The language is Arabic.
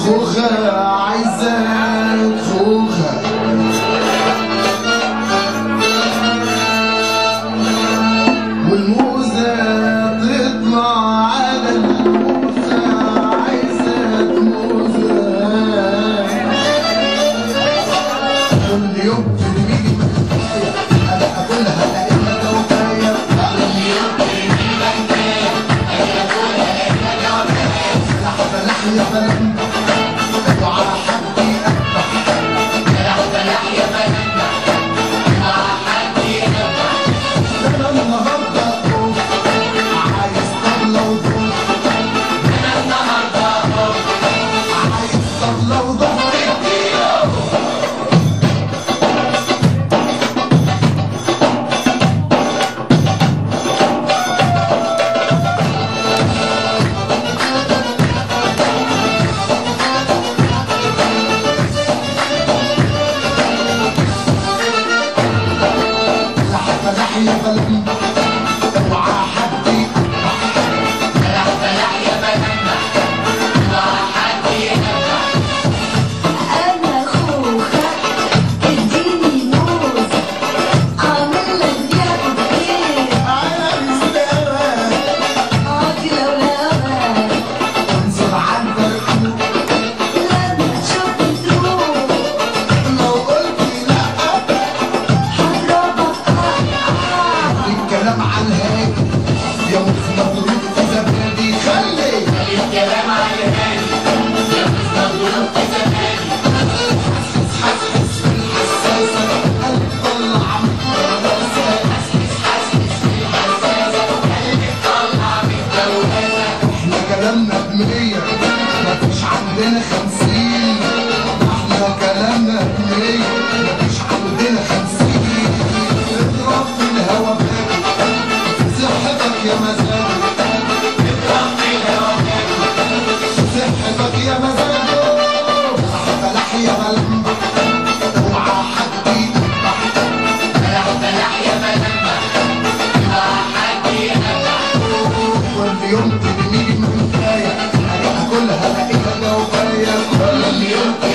خوخة عايزاك خوخة والموزة تطلع على الموزة عايزاك موزة كل يوم ترميلي منطاية أنا أكلها لقيتها جوافية كل يوم ترميلي منطاية أنا أكلها لقيتها جوافية فلاح يا بلد اوعى حد يقبح فلاح يا بلد اوعى حد يقبح انا النهارده اهو عايز طبلة وضهر انا النهارده اهو عايز طبلة وضهر يا بلدنا اوعى حد يقبح فلاح يا بلدنا اوعى حد يقبح انا خوخة اديني موزة اعمل لك بيها كوكتيل عايز لقاك اقعدي لولاوة انظر عندك لما تشوفني تروح لو قلت لا هضربك الكلام على الهادي يا مخ مضروب في زبادي خلي الكلام على الهادي يا مش مضروب في زبادي حسس في الحساسة قلب طلع من الدراسة حسس في الحساسة قلبي طلع من الجوازة احنا كلامنا بمية مفيش عندنا 50 احنا كلامنا بمية مفيش عندنا 50 اضرب في الهوا باكل في صحتك يا مزاجي اضرب في الهوا باكل في صحتك يا مزاجي فلاح يا بلد اوعى حد يقبح فلاح يا بلدنا اوعى حد يقبح كل يوم ترميلي منطاية انا اكلها لقيتها جوافية كل اليوم